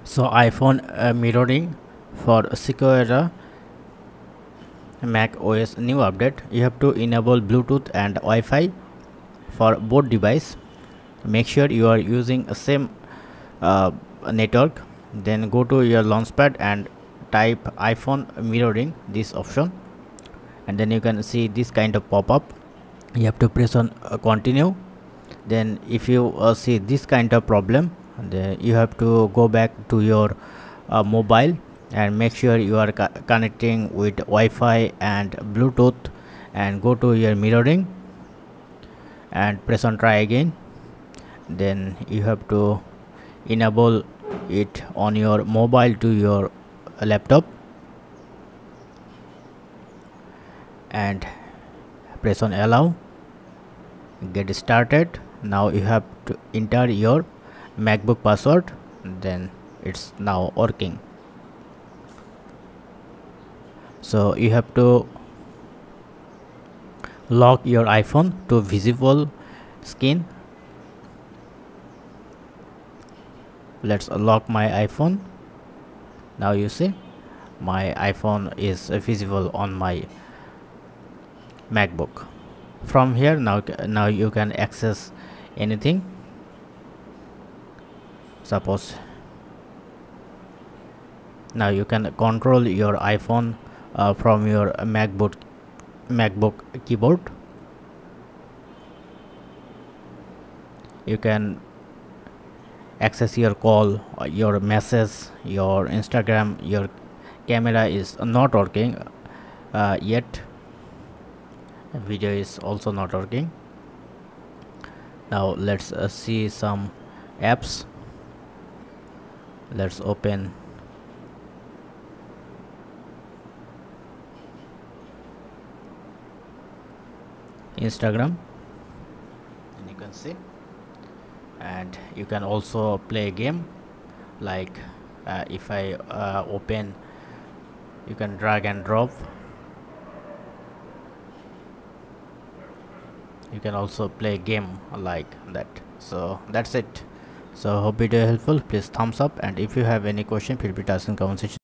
So iPhone mirroring for Sequoia macOS new update, you have to enable Bluetooth and Wi-Fi for both device. Make sure you are using the same network. Then go to your launchpad and type iPhone mirroring, this option, and then you can see this kind of pop-up. You have to press on continue. Then if you see this kind of problem, then you have to go back to your mobile and make sure you are connecting with Wi-Fi and Bluetooth, and go to your mirroring and press on try again. Then you have to enable it on your mobile to your laptop and press on allow. Get started. Now you have to enter your MacBook password, then it's now working. So you have to lock your iPhone to visible screen. Let's lock my iPhone. Now you see my iPhone is visible on my MacBook. From here now you can access anything. Suppose now you can control your iPhone from your MacBook keyboard. You can access your call, your message, your Instagram. Your camera is not working yet. Video is also not working. Now let's see some apps. Let's open Instagram, and you can see, and you can also play a game. Like if I open, you can drag and drop. You can also play a game like that. So that's it. So hope video helpful. Please thumbs up, and if you have any question, feel free to ask in comment section.